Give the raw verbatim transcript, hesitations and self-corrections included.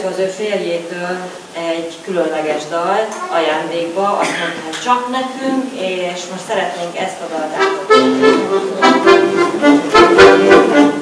illetve az ő férjétől egy különleges dalt ajándékba, azt mondta, hogy csak nekünk, és most szeretnénk ezt a dalt átadni.